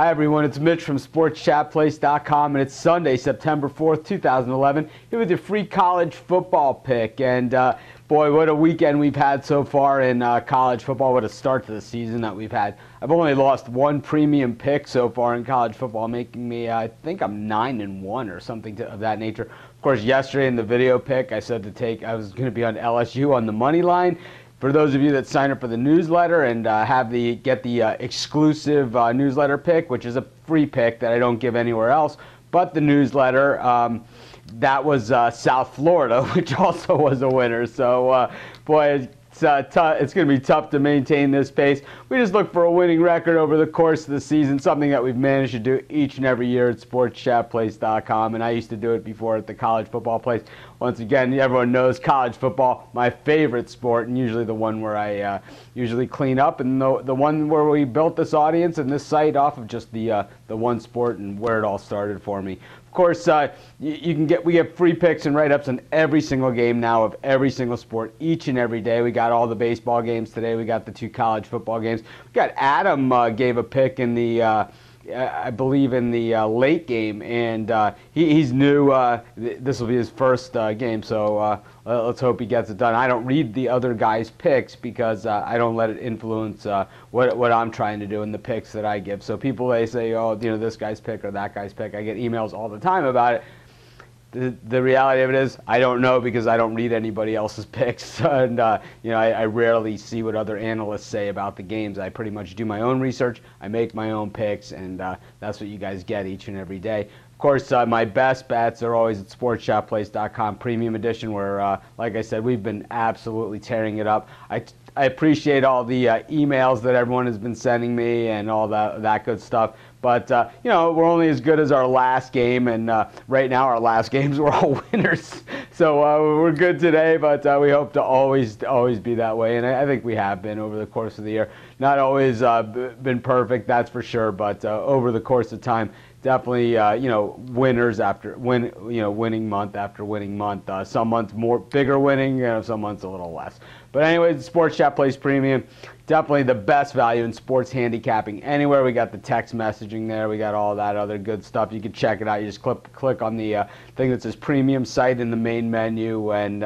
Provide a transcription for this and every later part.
Hi everyone, it's Mitch from SportsChatPlace.com, and it's Sunday, September 4th, 2011, here with your free college football pick. And boy, what a weekend we've had so far in college football. What a start to the season that we've had. I've only lost one premium pick so far in college football, making me, I think I'm 9-1 or something of that nature. Of course, yesterday in the video pick, I said I was going to be on LSU on the money line. For those of you that sign up for the newsletter and get the exclusive newsletter pick, which is a free pick that I don't give anywhere else, but the newsletter, that was South Florida, which also was a winner. So, boy, it's going to be tough to maintain this pace. We just look for a winning record over the course of the season, something that we've managed to do each and every year at SportsChatPlace.com, and I used to do it before at the college football place. Once again, everyone knows college football, my favorite sport, and usually the one where I usually clean up, and the one where we built this audience and this site off of just the one sport and where it all started for me. Of course, we get free picks and write-ups on every single game now of every single sport each and every day. We got all the baseball games today. We got the 2 college football games. We got Adam gave a pick in the I believe in the late game, and he's new. This will be his first game, so let's hope he gets it done. I don't read the other guys' picks because I don't let it influence what I'm trying to do in the picks that I give. So people, they say, oh, this guy's pick or that guy's pick. I get emails all the time about it. The reality of it is I don't know because I don't read anybody else's picks, and I rarely see what other analysts say about the games. I pretty much do my own research, I make my own picks, and that's what you guys get each and every day. Of course, my best bets are always at SportsChatPlace.com Premium Edition, where, like I said, we've been absolutely tearing it up. I appreciate all the emails that everyone has been sending me and all that good stuff. But, we're only as good as our last game, and right now our last games were all winners. So we're good today, but we hope to always be that way, and I think we have been over the course of the year. Not always been perfect, that's for sure, but over the course of time, definitely, winners after winning month after winning month. Some months bigger winning, some months a little less. But anyways, Sports Chat Place Premium, definitely the best value in sports handicapping anywhere. We got the text messaging there. We got all that other good stuff. You can check it out. You just click on the thing that says Premium Site in the main menu, and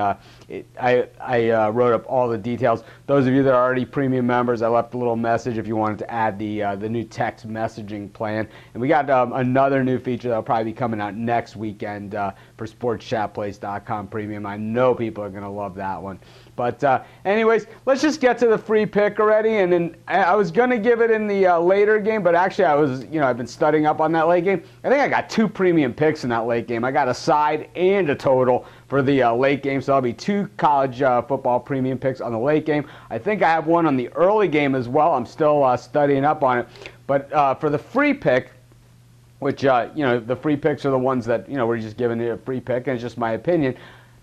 I wrote up all the details. Those of you that are already premium members, I left a little message if you wanted to add the new text messaging plan. And we got another new feature that will probably be coming out next weekend for SportsChatPlace.com Premium. I know people are going to love that one. But anyways, let's just get to the free pick already. And then I was going to give it in the later game, but actually I've been studying up on that late game. I think I got 2 premium picks in that late game. I got a side and a total for the late game, so that'll be 2 college football premium picks on the late game. I think I have one on the early game as well. I'm still studying up on it. But for the free pick, which, the free picks are the ones that, we're just giving you a free pick, and it's just my opinion.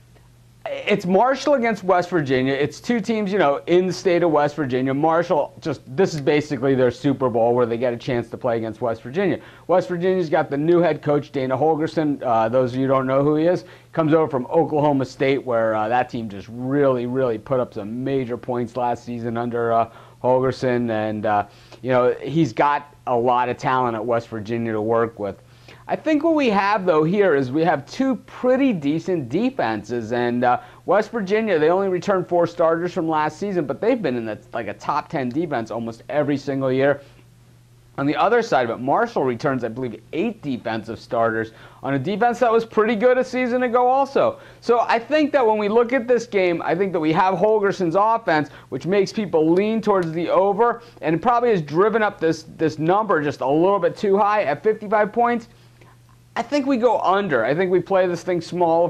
It's Marshall against West Virginia. It's 2 teams, in the state of West Virginia. Marshall, this is basically their Super Bowl where they get a chance to play against West Virginia. West Virginia's got the new head coach, Dana Holgorsen. Those of you who don't know who he is, comes over from Oklahoma State, where that team just really, really put up some major points last season under Holgorsen. And, he's got a lot of talent at West Virginia to work with. I think what we have, though, here is we have 2 pretty decent defenses. And West Virginia, they only returned 4 starters from last season, but they've been in a top 10 defense almost every single year. On the other side of it, Marshall returns, I believe, 8 defensive starters on a defense that was pretty good a season ago also. So I think that when we look at this game, I think that we have Holgorsen's offense, which makes people lean towards the over, and it probably has driven up this number just a little bit too high at 55 points. I think we go under. I think we play this thing small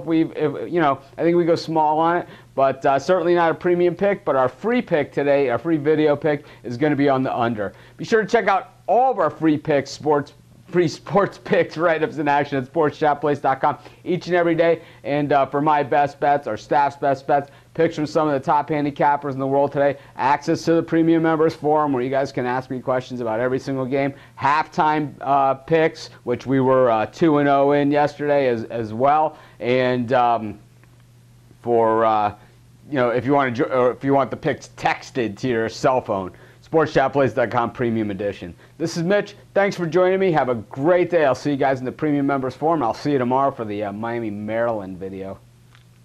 I think we go small on it, but certainly not a premium pick. But our free pick today, our free video pick, is going to be on the under. Be sure to check out all of our free picks, free sports picks, write-ups in action at SportsChatPlace.com each and every day. And for my best bets, our staff's best bets, picks from some of the top handicappers in the world today, access to the premium members forum where you guys can ask me questions about every single game, halftime picks, which we were 2-0 in yesterday as well, and for if you want the picks texted to your cell phone, SportsChatPlace.com Premium Edition. This is Mitch. Thanks for joining me. Have a great day. I'll see you guys in the Premium Members Forum. I'll see you tomorrow for the Miami, Maryland video.